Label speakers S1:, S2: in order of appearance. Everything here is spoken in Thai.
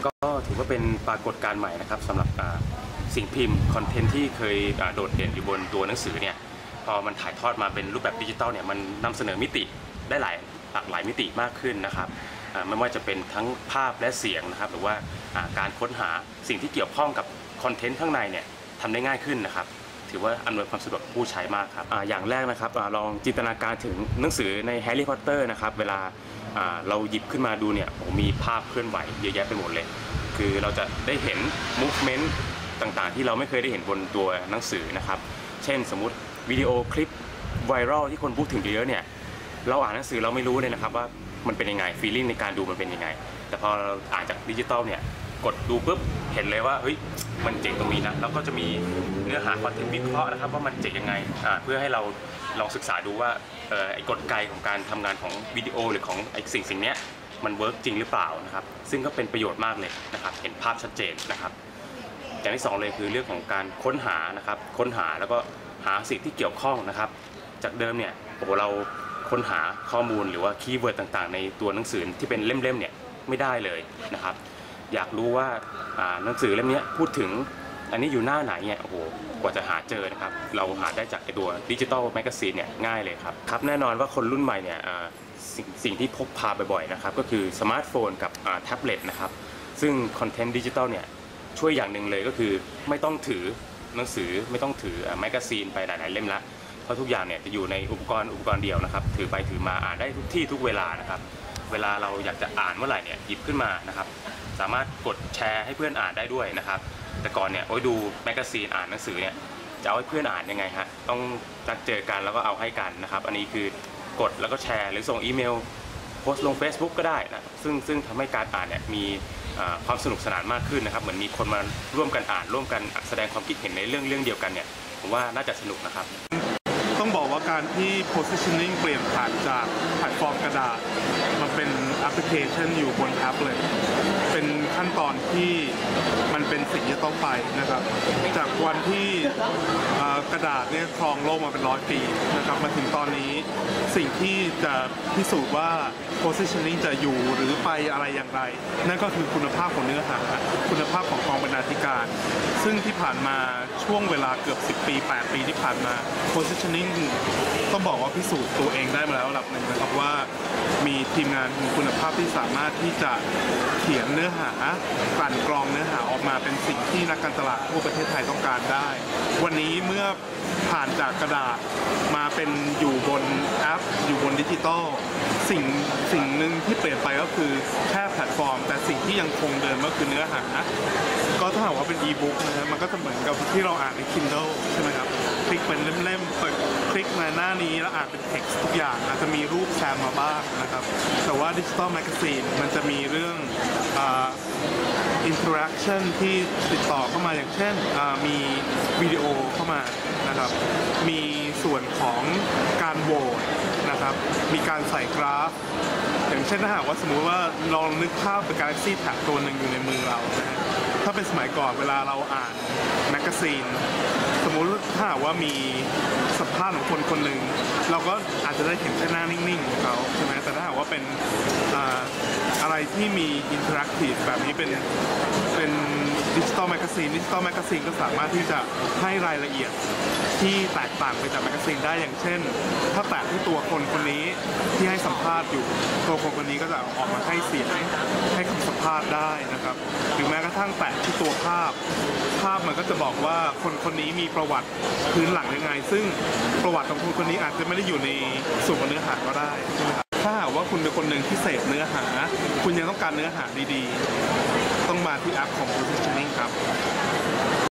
S1: ก็ถือว่าเป็นปรากฏการณ์ใหม่นะครับสำหรับสิ่งพิมพ์คอนเทนต์ที่เคยโดดเด่นอยู่บนตัวหนังสือเนี่ยพอมันถ่ายทอดมาเป็นรูปแบบดิจิตอลเนี่ยมันนำเสนอมิติได้หลากหลายมิติมากขึ้นนะครับไม่ว่าจะเป็นทั้งภาพและเสียงนะครับหรือว่าการค้นหาสิ่งที่เกี่ยวข้องกับคอนเทนต์ข้างในเนี่ยทำได้ง่ายขึ้นนะครับถือว่าอำนวยความสะดวกผู้ใช้มากครับอย่างแรกนะครับลองจินตนาการถึงหนังสือในแฮร์รี่พอตเตอร์นะครับเวลาเราหยิบขึ้นมาดูเนี่ยมีภาพเคลื่อนไหวเยอะแยะไปหมดเลยคือเราจะได้เห็น movement ต่างๆที่เราไม่เคยได้เห็นบนตัวหนังสือนะครับเช่นสมมุติวิดีโอคลิปไวรัลที่คนพูดถึงเยอะเนี่ยเราอ่านหนังสือเราไม่รู้เลยนะครับว่ามันเป็นยังไงฟีลลิ่งในการดูมันเป็นยังไงแต่พอเราอ่านจากดิจิตอลเนี่ยกดดูปุ๊บเห็นเลยว่าเฮ้ยมันเจ๋งตรงนี้นะแล้วก็จะมีเนื้อหาคอนเทนต์วิเคราะห์นะครับว่ามันเจ๋งยังไงเพื่อให้เราลองศึกษาดูว่าไอ้กลไกของการทำงานของวิดีโอหรือของไอ้สิ่งนี้มันเวิร์กจริงหรือเปล่านะครับซึ่งก็เป็นประโยชน์มากเลยนะครับเห็นภาพชัดเจนนะครับอย่างที่2เลยคือเรื่องของการค้นหานะครับค้นหาแล้วก็หาสิ่งที่เกี่ยวข้องนะครับจากเดิมเนี่ยเราค้นหาข้อมูลหรือว่าคีย์เวิร์ดต่างๆในตัวหนังสือที่เป็นเล่มๆเนี่ยไม่ได้เลยนะครับอยากรู้ว่าหนังสือเล่มนี้พูดถึงอันนี้อยู่หน้าไหนเนี่ยกว่าจะหาเจอนะครับเราหาได้จากตัวดิจิตอลแมกกาซีนเนี่ยง่ายเลยครับแน่นอนว่าคนรุ่นใหม่เนี่ยสิ่งที่พกพาบ่อยๆนะครับก็คือสมาร์ทโฟนกับแท็บเล็ตนะครับซึ่งคอนเทนต์ดิจิตอลเนี่ยช่วยอย่างหนึ่งเลยก็คือไม่ต้องถือหนังสือไม่ต้องถือแมกกาซีนไปหลายๆเล่มละเพราะทุกอย่างเนี่ยจะอยู่ในอุปกรณ์เดียวนะครับถือไปถือมาอ่านได้ทุกที่ทุกเวลานะครับเวลาเราอยากจะอ่านเมื่อไหร่เนี่ยหยิบขึ้นมานะครับสามารถกดแชร์ให้เพื่อนอ่านได้ด้วยนะครับแต่ก่อนเนี่ยดูแมกกาซีนอ่านหนังสือเนี่ยจะเอาให้เพื่อนอ่านยังไงฮะต้องนัดเจอกันแล้วก็เอาให้กันนะครับอันนี้คือกดแล้วก็แชร์หรือส่งอีเมลโพสต์ลง Facebook ก็ได้นะซึ่งทำให้การอ่านเนี่ยมีความสนุกสนานมากขึ้นนะครับเหมือนมีคนมาร่วมกันอ่านร่วมกันแสดงความคิดเห็นในเรื่องเดียวกันเนี่ยผมว่าน่าจะสนุกนะครับ
S2: ต้องบอกว่าการที่ positioning เปลี่ยนผ่านจากแพลตฟอร์มกระดาษมาเป็นแอปพลิเคชันอยู่บนแท็บเล็ตเป็นขั้นตอนที่มันเป็นสิ่งที่ต้องไปนะครับจากวันที่กระดาษเนี่ยครองโลกมาเป็น100 ปีนะครับมาถึงตอนนี้สิ่งที่จะพิสูจน์ว่า positioning จะอยู่หรือไปอะไรอย่างไรนั่นก็คือคุณภาพของเนื้อหาคุณภาพของกองบรรณาธิการซึ่งที่ผ่านมาช่วงเวลาเกือบ10 ปี 8 ปีที่ผ่านมา positioning ต้องบอกว่าพิสูจน์ตัวเองได้มาแล้วระดับหนึ่งนะครับว่ามีทีมงานมีคุณภาพที่สามารถที่จะเขียนเนื้อหากลั่นกรองเนื้อหาออกมาเป็นสิ่งที่นักการตลาดทั่วประเทศไทยต้องการได้วันนี้เมื่อผ่านจากกระดาษมาเป็นอยู่บนแอปอยู่บนดิจิตอลสิ่งหนึ่งที่เปลี่ยนไปก็คือแค่แพลตฟอร์มแต่สิ่งที่ยังคงเดิมก็คือเนื้อหาก็ถ้าหากว่าเป็นอีบุ๊กนะครับมันก็จะเหมือนกับที่เราอ่านใน Kindle ใช่ไหมครับคลิกเป็นเล่มๆเปิดคลิกมาหน้านี้แล้วอ่านเป็น text ทุกอย่างอาจจะมีรูปแซมมาบ้างนะครับแต่ว่าดิจิตอลแมกกาซีนมันจะมีเรื่องinteraction ที่ติดต่อเข้ามาอย่างเช่นมีวิดีโอเข้ามานะครับมีส่วนของการโหวตนะครับมีการใส่กราฟอย่างเช่นถ้าหากว่าสมมุติว่าลองนึกภาพเป็น Galaxy Tab ตัวหนึ่งอยู่ในมือเรานะถ้าเป็นสมัยก่อนเวลาเราอ่านแมกกาซีนสมมุติถ้าหากว่ามีสัมภาษณ์ของคนคนหนึ่งเราก็อาจจะได้เห็นแค่หน้านิ่งๆของเขาใช่ไหมแต่ถ้าหากว่าเป็นอะไรที่มีอินเทอร์แอคทีฟแบบนี้เป็นดิจิตอลแมกกาซีนก็สามารถที่จะให้รายละเอียดที่แตกต่างไปจากแมกกาซีนได้อย่างเช่นถ้าแตะที่ตัวคนคนนี้ที่ให้สัมภาษณ์อยู่ตัวคนคนนี้ก็จะออกมาให้เสียงให้คำสัมภาษณ์ได้นะครับหรือแม้กระทั่งแตะที่ตัวภาพมันก็จะบอกว่าคนคนนี้มีประวัติพื้นหลังยังไงซึ่งประวัติของคนคนนี้อาจจะไม่ได้อยู่ในส่วนของเนื้อหาก็ได้ใช่ไหมครับถ้าหากว่าคุณเป็นคนหนึ่งที่เสพเนื้อหาคุณยังต้องการเนื้อหาดีๆต้องมาที่แอปของ Positioning ครับ